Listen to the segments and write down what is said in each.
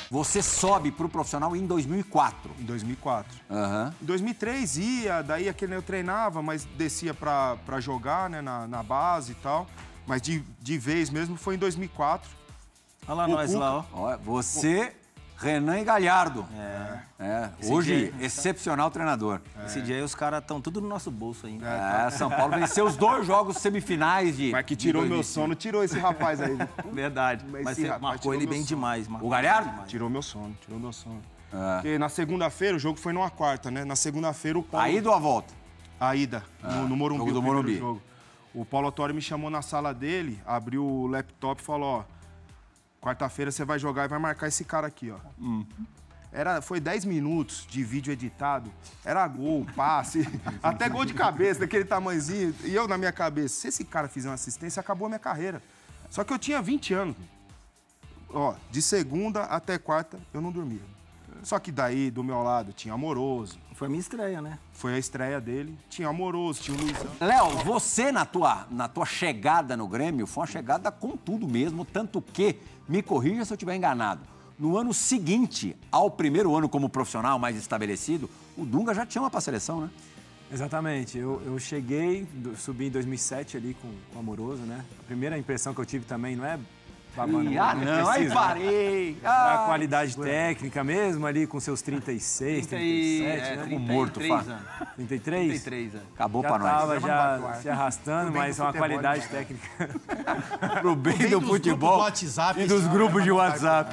Você sobe pro profissional em 2004. Em 2004. Aham. Em 2003 ia, daí aquele eu treinava, mas descia pra jogar, né, na base e tal. Mas de vez mesmo foi em 2004. Olha lá nós lá, ó. Ó, você, Renan e Galhardo. Hoje, dia- excepcional treinador. Esse dia aí os caras estão tudo no nosso bolso ainda. São Paulo venceu os 2 jogos semifinais de... Mas que tirou de meu 2005. sono, tirou esse rapaz aí. Verdade. Mas Mas esse você rapaz marcou tirou ele meu bem sono. demais, O Galhardo? Tirou meu sono. Porque na segunda-feira, o jogo foi numa quarta, né? Na segunda-feira, o Paulo... A ida ou a volta? A ida, no Morumbi, jogo do o primeiro Morumbi. jogo. O Paulo Autori me chamou na sala dele, abriu o laptop e falou, ó, quarta-feira você vai jogar e vai marcar esse cara aqui, ó. Foi 10 minutos de vídeo editado, era gol, passe, até gol de cabeça, daquele tamanhozinho. E eu, na minha cabeça, se esse cara fizer uma assistência, acabou a minha carreira. Só que eu tinha 20 anos. Ó, de segunda até quarta, eu não dormia. Só que daí, do meu lado, tinha Amoroso. Foi a minha estreia, né? Foi a estreia dele. Tinha Amoroso, tinha o Luizão. Léo, você na tua chegada no Grêmio foi uma chegada com tudo mesmo, tanto que, me corrija se eu estiver enganado, no ano seguinte ao primeiro ano como profissional mais estabelecido, o Dunga já te chama pra seleção, né? Exatamente. Eu cheguei, subi em 2007 ali com o Amoroso, né? A primeira impressão que eu tive também não é babando. Não, aí parei. A qualidade técnica mesmo, ali com seus 36, 37, né? Como morto, Fá. 33? 33, é. Acabou Já pra nós. tava já se arrastando, bem mas do uma futebol, qualidade né? técnica. Pro bem do dos grupos futebol do WhatsApp, e dos esse grupos cara de vai WhatsApp.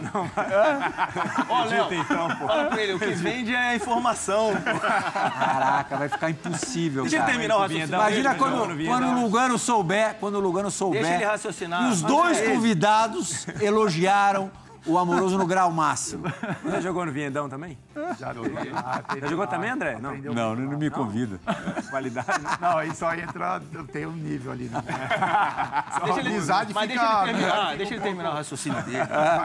Ó, Léo, então, pô. fala pra ele, o que vende é a informação. Caraca, vai ficar impossível, Deixa ele cara. terminar o raciocínio. Imagina Não, quando, não vinha, quando não. o Lugano souber, Deixa ele raciocinar. E os Mas dois é ele. convidados elogiaram o Amoroso no grau máximo. Você jogou no Vinhedão também? Já Já jogou também, André? Não. Não me convida. Qualidade. Não, aí só entra, tem um nível ali. Né? Deixa ele, amizade mas fica- deixa ele terminar o raciocínio dele.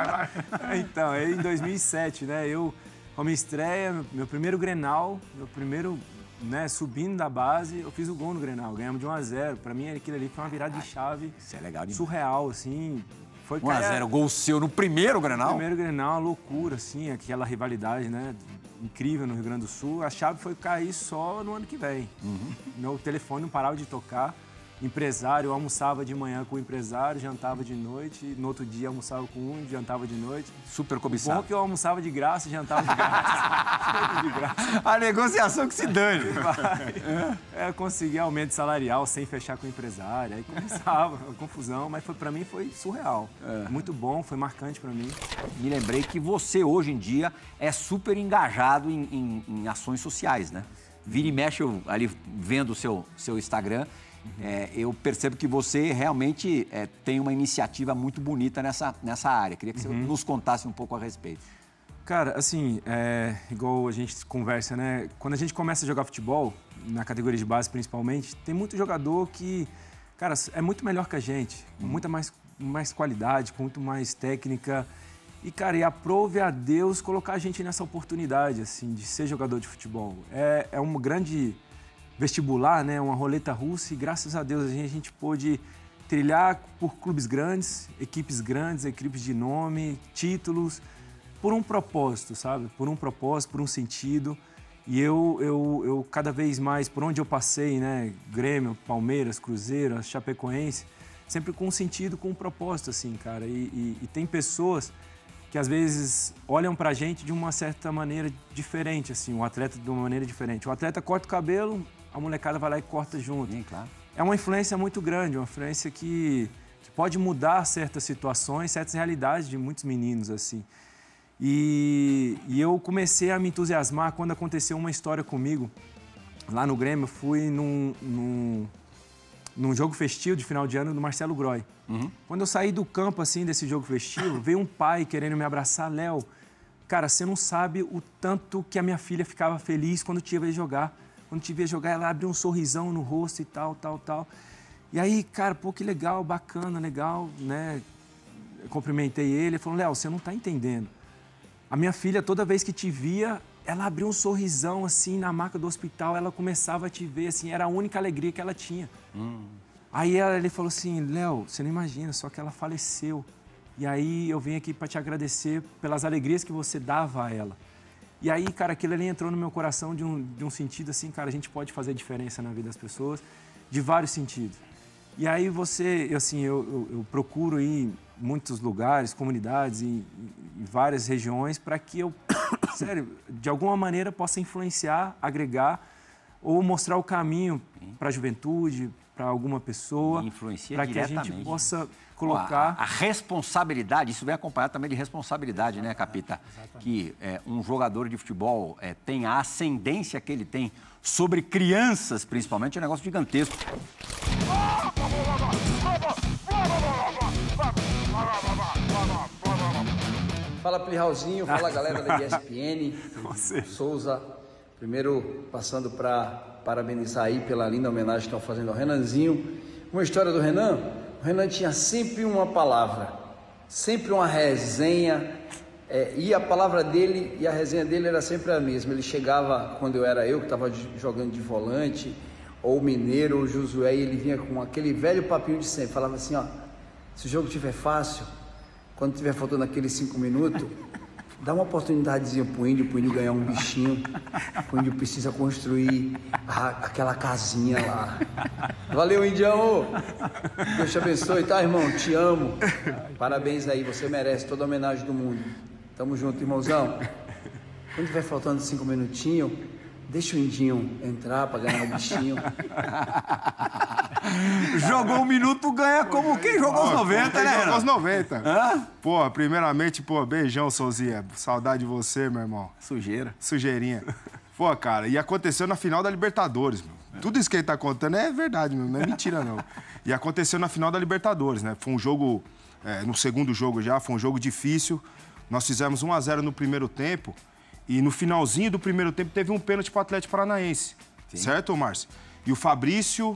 Então, aí em 2007, né, eu, com a minha estreia, meu primeiro Grenal, meu primeiro, né, subindo da base, eu fiz o gol no Grenal, ganhamos de 1-0. Pra mim, aquilo ali foi uma virada de chave Isso é legal demais. surreal, assim. Foi 1-0, gol seu no primeiro Grenal. primeiro Grenal, uma loucura, assim, aquela rivalidade, né, incrível no Rio Grande do Sul. A chave foi cair só no ano que vem. Meu telefone não parava de tocar. Empresário, eu almoçava de manhã com o empresário, jantava de noite, no outro dia almoçava com um, jantava de noite. Super Bom cobiçado. que eu almoçava de graça e jantava de graça. De graça. A negociação que se dane. Consegui aumento salarial sem fechar com o empresário. Aí começava a confusão, mas pra mim foi surreal. Muito bom, foi marcante pra mim. Me lembrei que você, hoje em dia, é super engajado em ações sociais, né? Vira e mexe, eu, ali vendo o seu Instagram, eu percebo que você realmente tem uma iniciativa muito bonita nessa área. Queria que você nos contasse um pouco a respeito. Cara, assim, igual a gente conversa, né? Quando a gente começa a jogar futebol, na categoria de base principalmente, tem muito jogador que, cara, é muito melhor que a gente, com muita mais qualidade, com muito mais técnica. E, cara, e aprove a Deus colocar a gente nessa oportunidade, assim, de ser jogador de futebol. É um grande vestibular, né? Uma roleta russa e, graças a Deus, a gente pôde trilhar por clubes grandes, equipes de nome, títulos, por um propósito, sabe? Por um propósito, por um sentido. E eu cada vez mais, por onde eu passei, né? Grêmio, Palmeiras, Cruzeiro, Chapecoense, sempre com um sentido, com um propósito, assim, cara. E tem pessoas que às vezes olham pra gente de uma certa maneira diferente, assim, o atleta de uma maneira diferente. O atleta corta o cabelo, a molecada vai lá e corta junto. Sim, claro. É uma influência muito grande, uma influência que pode mudar certas situações, certas realidades de muitos meninos, assim. E eu comecei a me entusiasmar quando aconteceu uma história comigo. Lá no Grêmio, eu fui num jogo festivo de final de ano do Marcelo Groy. Quando eu saí do campo, assim, desse jogo festivo, veio um pai querendo me abraçar. Léo, cara, você não sabe o tanto que a minha filha ficava feliz quando te via jogar. Quando te via jogar, ela abriu um sorrisão no rosto e tal. E aí, cara, pô, que legal, bacana, legal, né? Eu cumprimentei ele, ele falou, Léo, você não tá entendendo. A minha filha, toda vez que te via, ela abriu um sorrisão, assim, na maca do hospital, ela começava a te ver, assim, era a única alegria que ela tinha. Aí ele falou assim, Léo, você não imagina, só que ela faleceu. E aí eu venho aqui para te agradecer pelas alegrias que você dava a ela. E aí, cara, aquilo ali entrou no meu coração de um sentido assim, cara, a gente pode fazer diferença na vida das pessoas, de vários sentidos. E aí eu procuro ir em muitos lugares, comunidades e várias regiões para que eu, sério, de alguma maneira possa influenciar, agregar ou mostrar o caminho para a juventude, para alguma pessoa, para que a gente possa colocar... A responsabilidade, isso vem acompanhado também de responsabilidade, né, Capita? Que um jogador de futebol tem a ascendência que ele tem sobre crianças, principalmente, é um negócio gigantesco. Fala, Plihauzinho, fala, galera da ESPN. Souza, primeiro passando para parabenizar aí pela linda homenagem que estão fazendo ao Renanzinho. Uma história do Renan, o Renan tinha sempre uma palavra, sempre uma resenha, e a palavra dele e a resenha dele era sempre a mesma. Ele chegava, quando eu que estava jogando de volante, ou o Mineiro, ou o Josué, e ele vinha com aquele velho papinho de sempre, falava assim, ó, se o jogo estiver fácil, quando estiver faltando aqueles 5 minutos, dá uma oportunidadezinha pro Índio ganhar um bichinho. O Índio precisa construir aquela casinha lá. Valeu, Indião! Deus te abençoe, tá, irmão? Te amo. Parabéns aí, você merece toda a homenagem do mundo. Tamo junto, irmãozão. Quando estiver faltando 5 minutinhos, deixa o Indinho entrar pra ganhar o bichinho. Jogou 1 minuto, ganha como quem jogou os 90, né? Jogou os 90. Hã? Pô, primeiramente, beijão, Souzinha. Saudade de você, meu irmão. Sujeirinha. Pô, cara, e aconteceu na final da Libertadores, meu. Tudo isso que ele tá contando é verdade, meu. Não é mentira, não. E aconteceu na final da Libertadores, né? Foi um jogo, no segundo jogo já, foi um jogo difícil. Nós fizemos 1-0 no primeiro tempo. E no finalzinho do primeiro tempo teve um pênalti pro Atlético Paranaense. Sim. Certo, Márcio? E o Fabrício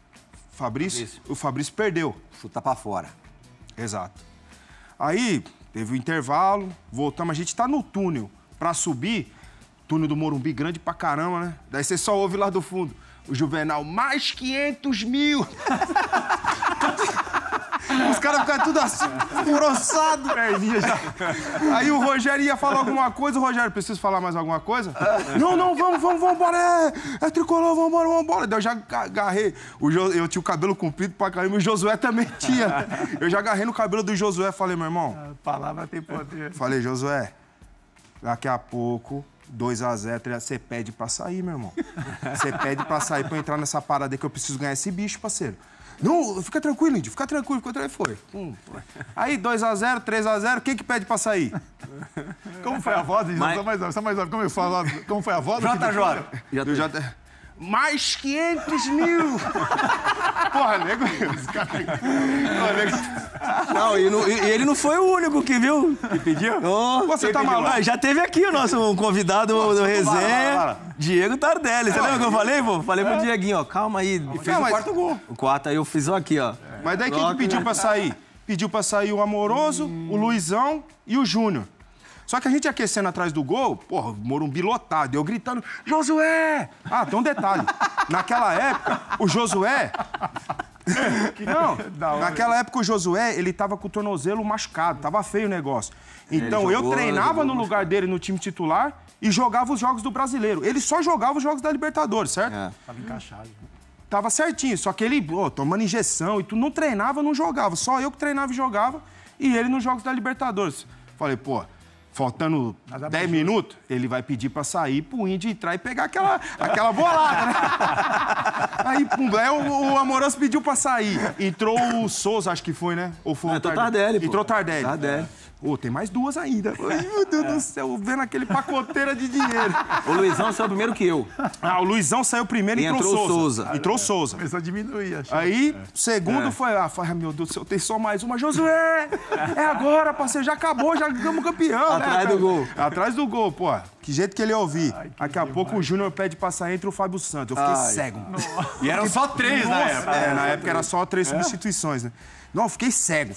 perdeu. Chuta pra fora. Exato. Aí, teve o intervalo, voltamos. A gente tá no túnel pra subir. Túnel do Morumbi, grande pra caramba, né? Daí você só ouve lá do fundo. O Juvenal, mais 500 mil. Os caras ficam tudo assim, furossados. Aí o Rogério ia falar alguma coisa. O Rogério, preciso falar mais alguma coisa? Não, vamos embora. É tricolor, vamos embora. Daí eu já agarrei. Eu tinha o cabelo comprido pra caramba, e o Josué também tinha. Eu já agarrei no cabelo do Josué e falei, meu irmão... A palavra tem poder. Falei, Josué, daqui a pouco... 2-0, você pede pra sair, meu irmão. Você pede pra sair pra eu entrar nessa parada aí que eu preciso ganhar esse bicho, parceiro. Não, fica tranquilo, Índio, fica tranquilo. Foi. Aí, 2-0, 3-0, quem que pede pra sair? Como foi a voz? Só mais como foi a voz? JJ. Mais 500 mil! Porra, nego. Não, e ele não foi o único que viu. Que pediu? Oh, você tá maluco? Já teve aqui o nosso convidado do resenha, Diego Tardelli. Você lembra o que eu falei, pô? Falei pro Dieguinho, ó, calma aí. E fez o quarto gol. O quarto aí eu fiz aqui, ó. Mas daí quem que pediu pra sair? Pediu pra sair o Amoroso, o Luizão e o Júnior. Só que a gente aquecendo atrás do gol, porra, Morumbi lotado, eu gritando, Josué! Ah, tem um detalhe. Naquela época, o Josué... naquela época o Josué, ele tava com o tornozelo machucado, tava feio o negócio. Então eu treinava no lugar dele no time titular e jogava os jogos do Brasileiro. Ele só jogava os jogos da Libertadores, certo? Tava encaixado. Tava certinho, só que ele, tomando injeção e tu não treinava, não jogava. Só eu que treinava e jogava e ele nos jogos da Libertadores. Falei, pô... Faltando 10 minutos, ele vai pedir pra sair pro Índio entrar e pegar aquela bolada, né? Aí, pum, o Amoroso pediu pra sair. Entrou o Souza, acho que foi, né? Ou foi o Tardelli? Entrou o Tardelli. Tem mais 2 ainda. Ai, meu Deus do céu, vendo aquele pacoteira de dinheiro. O Luizão saiu primeiro que eu. O Luizão saiu primeiro e entrou o Souza. Entrou o Souza. Começou a diminuir, acho. Aí, segundo foi... meu Deus do céu, tem só mais uma. Josué! É agora, parceiro, já acabou, já ganhamos campeão. Atrás do gol. Atrás do gol, pô. Que jeito que ele ia ouvir. Daqui a pouco o Júnior pede pra sair entre o Fábio Santos. Eu fiquei cego. E eram só 3 na época. Na época era só 3 substituições, né? Não, eu fiquei cego.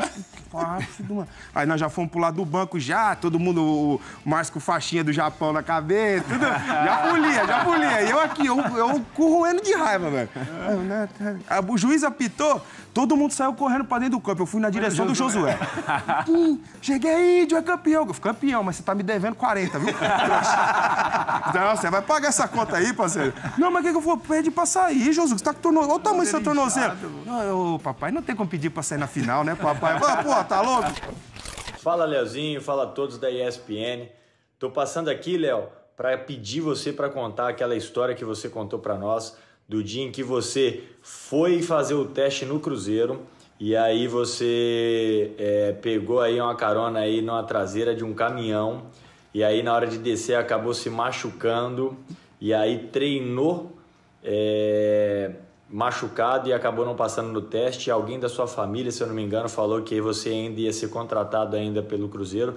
Aí nós já fomos pro lado do banco já, todo mundo, o Márcio com faixinha do Japão na cabeça, tudo. Já polia. E eu aqui, eu corroendo de raiva, velho. O juiz apitou, Todo mundo saiu correndo pra dentro do campo. Eu fui na direção do Josué. Cheguei aí, Índio é campeão. Eu fui campeão, mas você tá me devendo 40, viu? Então, você vai pagar essa conta aí, parceiro? Não, mas o que eu vou pedir pra sair, Josué? Você tá com tornozelo. Olha o tamanho do seu tornozelo. Não, papai, não tem como pedir pra sair na final, né, papai? Pô, tá louco? Fala, Leozinho. Fala a todos da ESPN. Tô passando aqui, Léo, para pedir você para contar aquela história que você contou para nós do dia em que você foi fazer o teste no Cruzeiro e aí você pegou aí uma carona aí numa traseira de um caminhão e aí na hora de descer acabou se machucando e aí treinou machucado e acabou não passando no teste. Alguém da sua família, se eu não me engano, falou que você ainda ia ser contratado ainda pelo Cruzeiro.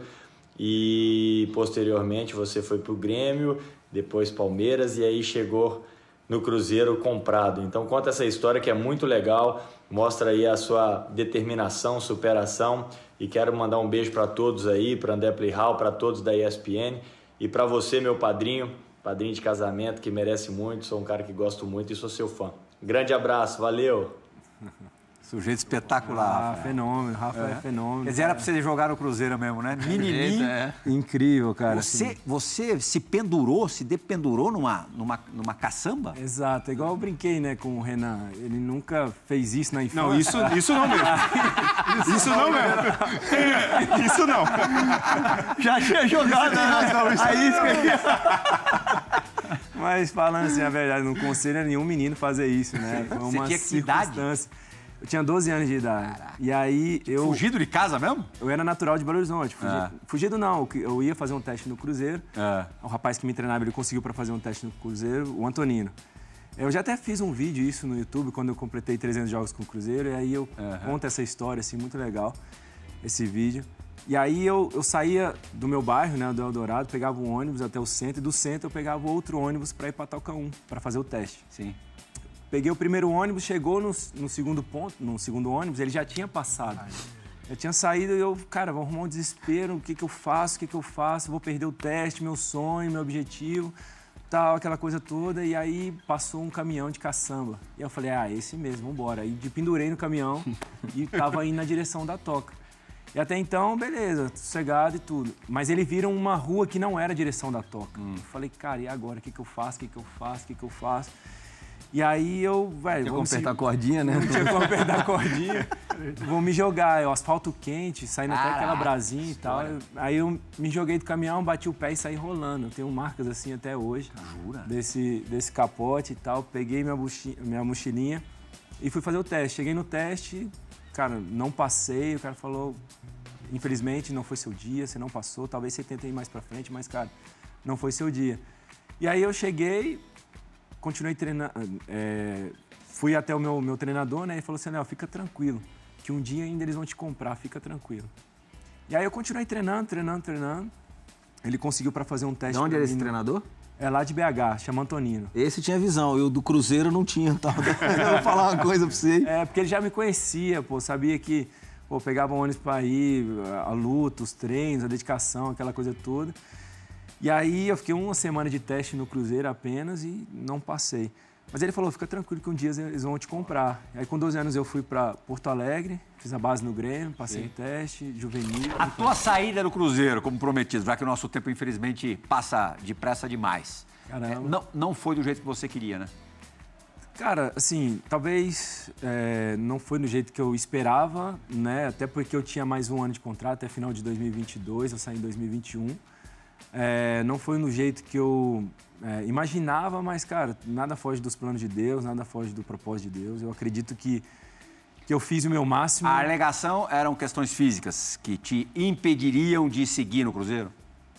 E posteriormente você foi para o Grêmio, depois Palmeiras e aí chegou no Cruzeiro comprado. Então conta essa história que é muito legal, mostra aí a sua determinação, superação e quero mandar um beijo para todos aí, para André Plihal, para todos da ESPN e para você, meu padrinho de casamento que merece muito, sou um cara que gosto muito e sou seu fã. Grande abraço, valeu! Sujeito espetacular. Fenômeno, Rafa é fenômeno. Quer dizer, era pra você jogar no Cruzeiro mesmo, né? Menininho. Incrível, cara. Você se pendurou, se dependurou numa caçamba? Exato, igual eu brinquei, né, com o Renan. Ele nunca fez isso na infância. Não, isso não mesmo. Isso não mesmo. Isso não. Já tinha jogado a isca. Mas falando assim, a verdade, não aconselho nenhum menino fazer isso, né? Foi uma tinha que idade? Eu tinha 12 anos de idade. Caraca. E aí eu... Fugido de casa mesmo? Eu era natural de Belo Horizonte. Fugido não, eu ia fazer um teste no Cruzeiro. O rapaz que me treinava, ele conseguiu para fazer um teste no Cruzeiro, o Antonino. Eu já até fiz um vídeo isso no YouTube, quando eu completei 300 jogos com o Cruzeiro. E aí eu conto essa história, assim, muito legal, esse vídeo. E aí eu saía do meu bairro, né, do Eldorado, pegava um ônibus até o centro. E do centro eu pegava outro ônibus para ir para Talcaum, para fazer o teste. Sim. Peguei o primeiro ônibus, chegou no segundo ponto, no segundo ônibus, ele já tinha passado. Eu tinha saído e eu, cara, vou arrumar um desespero, o que eu faço? Vou perder o teste, meu sonho, meu objetivo, tal, aquela coisa toda. E aí passou um caminhão de caçamba. E eu falei, esse mesmo, vambora. Aí pendurei no caminhão e tava indo na direção da toca. E até então, beleza, sossegado e tudo. Mas ele vira uma rua que não era a direção da toca. Eu falei, cara, e agora? O que eu faço? E aí eu, velho... Tinha como apertar a cordinha, né? Não tinha como apertar a cordinha. Vou me jogar, o asfalto quente, saindo até aquela brasinha e tal. Aí eu me joguei do caminhão, bati o pé e saí rolando. Eu tenho marcas assim até hoje. Jura? Desse capote e tal. Peguei minha mochilinha e fui fazer o teste. Cheguei no teste, cara, não passei. O cara falou, infelizmente, não foi seu dia, você não passou. Talvez você tente ir mais pra frente, mas, cara, não foi seu dia. E aí eu cheguei... Continuei treinando, fui até o meu treinador, né? E falou assim, Léo, fica tranquilo, que um dia ainda eles vão te comprar, fica tranquilo. E aí eu continuei treinando. Ele conseguiu para fazer um teste. De onde era esse treinador? É lá de BH, chama Antonino. Esse tinha visão, eu do Cruzeiro não tinha, tal. Eu vou falar uma coisa pra você. Porque ele já me conhecia, sabia que, pegava um ônibus para ir, a luta, os treinos, a dedicação, aquela coisa toda. E aí eu fiquei uma semana de teste no Cruzeiro apenas e não passei. Mas ele falou, fica tranquilo que um dia eles vão te comprar. E aí com 12 anos eu fui para Porto Alegre, fiz a base no Grêmio, passei no teste, juvenil. A tua saída do Cruzeiro, como prometido, já que o nosso tempo infelizmente passa depressa demais. Caramba. Não foi do jeito que você queria, né? Cara, assim, talvez não foi do jeito que eu esperava, né? Até porque eu tinha mais um ano de contrato, até final de 2022, eu saí em 2021. Não foi no jeito que eu imaginava, mas, cara, nada foge dos planos de Deus, nada foge do propósito de Deus. Eu acredito que eu fiz o meu máximo. A alegação eram questões físicas que te impediriam de seguir no Cruzeiro?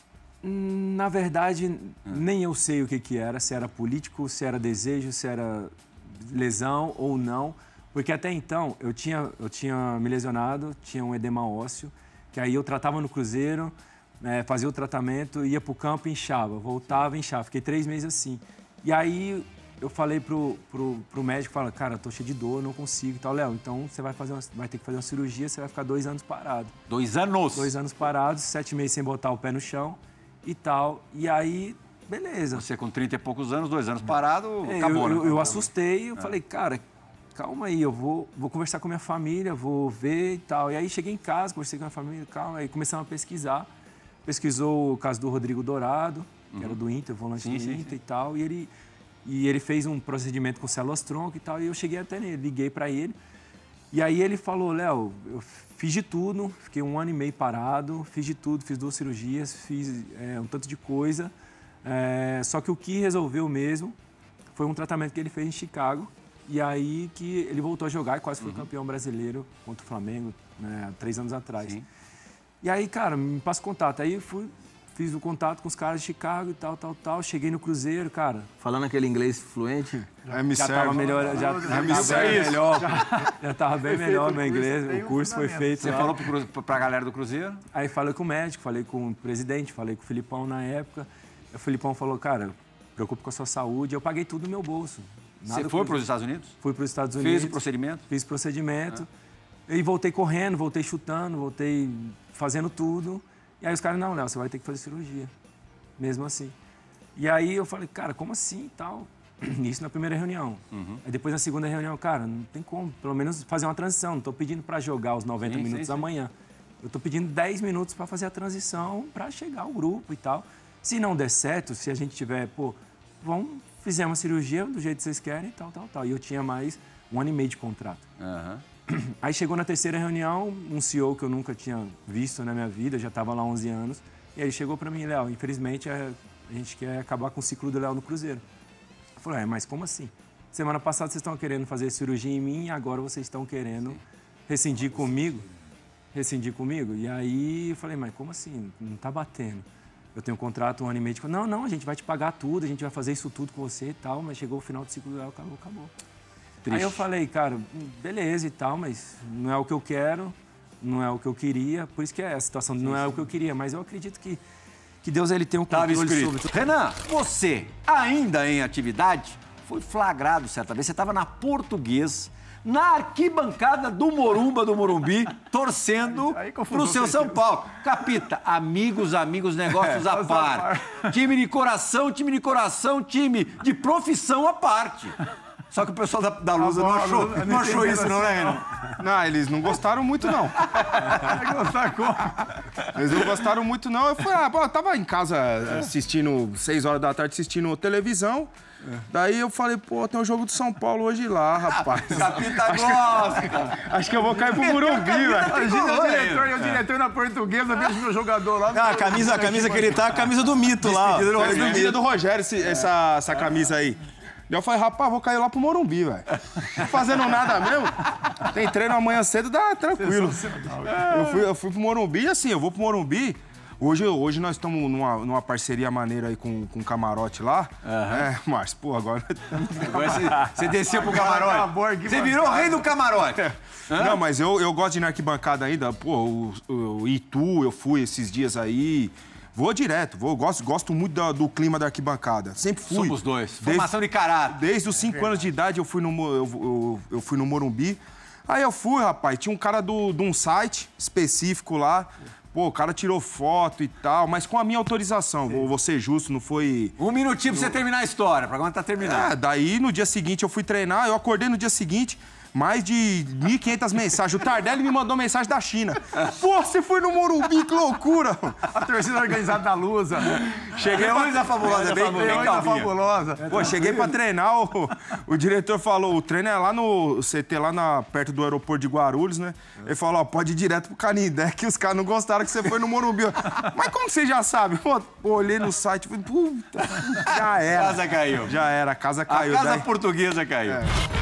Na verdade, nem eu sei o que era, se era político, se era desejo, se era lesão ou não. Porque até então, eu tinha me lesionado, tinha um edema ósseo, que aí eu tratava no Cruzeiro... fazia o tratamento, ia pro campo e inchava, voltava e inchava. Fiquei 3 meses assim. E aí eu falei pro médico, cara, tô cheio de dor, não consigo e tal. Léo, então você vai ter que fazer uma cirurgia, você vai ficar 2 anos parado. 2 anos? 2 anos parados, 7 meses sem botar o pé no chão e tal. E aí, beleza. Você com 30 e poucos anos, 2 anos parado, acabou, né? Eu assustei, eu falei, cara, calma aí, eu vou conversar com a minha família, vou ver e tal. E aí cheguei em casa, conversei com a minha família, calma, aí começamos a pesquisar. Pesquisou o caso do Rodrigo Dourado, que era do Inter, volante do Inter e tal. E ele fez um procedimento com células-tronco e tal, e eu cheguei até nele, liguei para ele. E aí ele falou, Léo, eu fiz de tudo, fiquei 1 ano e meio parado, fiz de tudo, fiz 2 cirurgias, fiz um tanto de coisa. Só que o que resolveu mesmo foi um tratamento que ele fez em Chicago. E aí que ele voltou a jogar e quase foi campeão brasileiro contra o Flamengo, né, há 3 anos atrás. Sim. E aí, cara, me passa contato. Aí fiz o contato com os caras de Chicago e tal. Cheguei no Cruzeiro, cara. Falando aquele inglês fluente? Já tava melhor, já tava bem melhor meu inglês. O curso foi feito. Você falou pra galera do Cruzeiro? Aí falei com o médico, falei com o presidente, falei com o Filipão na época. O Filipão falou, cara, preocupe com a sua saúde. Eu paguei tudo no meu bolso. Você foi para os Estados Unidos? Fui para os Estados Unidos. Fez o procedimento? Fiz o procedimento. E voltei correndo, voltei chutando, voltei fazendo tudo. E aí os caras, não, Léo, você vai ter que fazer cirurgia. Mesmo assim. E aí eu falei, cara, como assim e tal? Isso na primeira reunião. Aí depois na segunda reunião, cara, não tem como. Pelo menos fazer uma transição. Não estou pedindo para jogar os 90 minutos amanhã. Eu estou pedindo 10 minutos para fazer a transição para chegar ao grupo e tal. Se não der certo, se a gente tiver, fizemos uma cirurgia do jeito que vocês querem e tal. E eu tinha mais 1 ano e meio de contrato. Aí chegou na terceira reunião, um CEO que eu nunca tinha visto na minha vida, já estava lá há 11 anos. E aí ele chegou para mim, Léo, infelizmente a gente quer acabar com o ciclo do Léo no Cruzeiro. Eu falei, mas como assim? Semana passada vocês estão querendo fazer cirurgia em mim e agora vocês estão querendo rescindir comigo? E aí eu falei, mas como assim? Não está batendo. Eu tenho um contrato 1 ano e meio de... Não, a gente vai te pagar tudo, a gente vai fazer isso tudo com você e tal, mas chegou o final do ciclo do Léo, acabou. Triste. Aí eu falei, cara, beleza e tal, mas não é o que eu quero, não é o que eu queria, por isso que a situação não é o que eu queria, mas eu acredito que Deus ele tem um controle sobre tudo. Renan, você, ainda em atividade, foi flagrado certa vez, você estava na Portuguesa, na arquibancada do Morumbi, torcendo pro seu São Paulo. Capita, amigos, negócios à parte. Time de coração, time de profissão à parte. Só que o pessoal da Lusa não achou isso, não, né, Renan? Não, eles não gostaram muito, não. Eles não gostaram muito, não. Eu falei, eu tava em casa assistindo, 6 horas da tarde, assistindo televisão. Daí eu falei, tem um jogo do São Paulo hoje lá, rapaz. Capita gosta. Acho que eu vou cair pro Morumbi, velho. Imagina o diretor na Portuguesa, vejo meu jogador lá. A camisa que ele tá, a camisa do mito lá. Despedida do Rogério, essa camisa aí. Eu falei, rapaz, vou cair lá pro Morumbi, velho. Não fazendo nada mesmo. Tem treino amanhã cedo, dá tranquilo. Eu fui pro Morumbi e assim, eu vou pro Morumbi. Hoje nós estamos numa parceria maneira aí com o camarote lá. Márcio, agora... Você desceu pro camarote. Você virou rei do camarote. Não, mas eu gosto de ir na arquibancada ainda. O Itu, eu fui esses dias aí. Vou direto, gosto muito do clima da arquibancada. Sempre fui. Somos dois. Formação de caráter. Desde os 5 anos de idade eu fui no Morumbi. Aí eu fui, rapaz, tinha um cara de um site específico lá. O cara tirou foto e tal, mas com a minha autorização. Vou ser justo, não foi... 1 minutinho pra você terminar a história, o programa tá terminando. Daí no dia seguinte eu fui treinar, eu acordei no dia seguinte... Mais de 1.500 mensagens. O Tardelli me mandou mensagem da China. Você foi no Morumbi, que loucura! A torcida organizada da Lusa. Cheguei pra... fabulosa, bem fabulosa. Cheguei pra treinar, o diretor falou, o treino é lá no CT, lá perto do aeroporto de Guarulhos, né? Ele falou, pode ir direto pro Canindé, que os caras não gostaram que você foi no Morumbi. Mas como você já sabe? Olhei no site, falei, puta, já era. A casa caiu. Já era, a casa caiu. A casa portuguesa caiu.